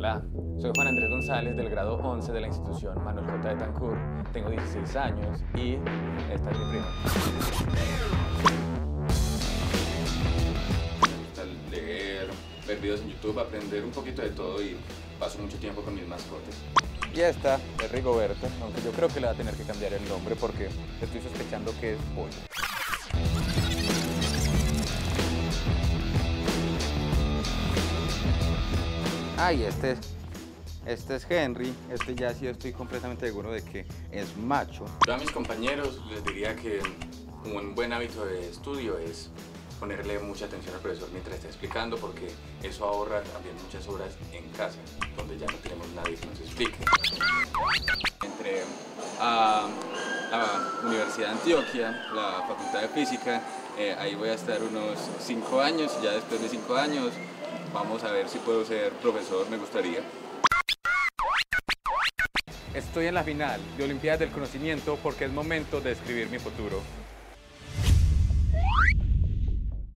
Hola, soy Juan Andrés González del grado 11 de la institución Manuel J. Betancourt. Tengo 16 años y esta es mi prima. Al leer, ver videos en YouTube, aprender un poquito de todo y paso mucho tiempo con mis mascotas. Y esta es Rigoberta, aunque yo creo que le va a tener que cambiar el nombre porque estoy sospechando que es pollo. Y este es Henry, este ya sí estoy completamente seguro de que es macho. Yo a mis compañeros les diría que un buen hábito de estudio es ponerle mucha atención al profesor mientras está explicando, porque eso ahorra también muchas horas en casa, donde ya no tenemos nadie que nos explique. Entré a la Universidad de Antioquia, la Facultad de Física, ahí voy a estar unos 5 años, y ya después de 5 años vamos a ver si puedo ser profesor, me gustaría. Estoy en la final de Olimpiadas del Conocimiento porque es momento de escribir mi futuro.